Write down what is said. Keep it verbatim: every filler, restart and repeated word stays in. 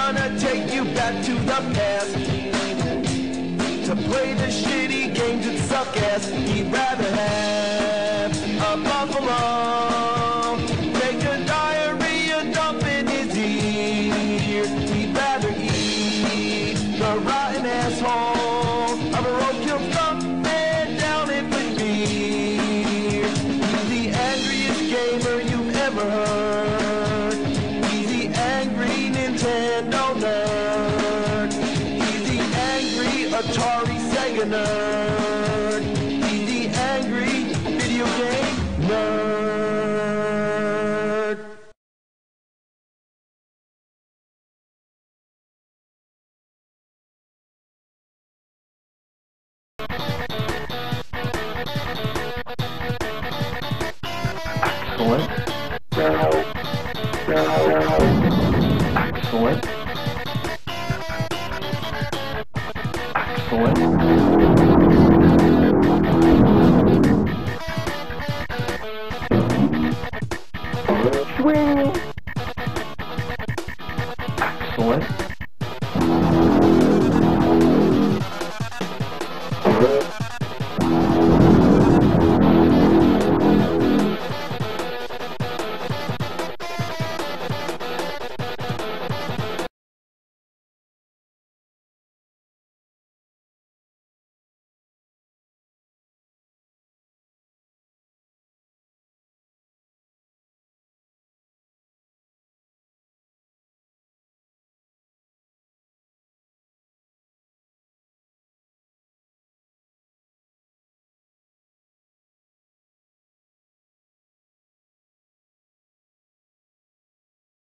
gonna take you back to the past to play the shitty games that suck ass. He'd rather have a buffalo take a diarrhea dump in his ear. He'd rather eat the rotten asshole of a roadkill stump and down it with beer. He's the angriest gamer you've ever heard. He's the angry Nintendo nerd. He's the angry Atari Sega nerd. He's the angry video game nerd. Excellent. Excellent. Excellent. Swing.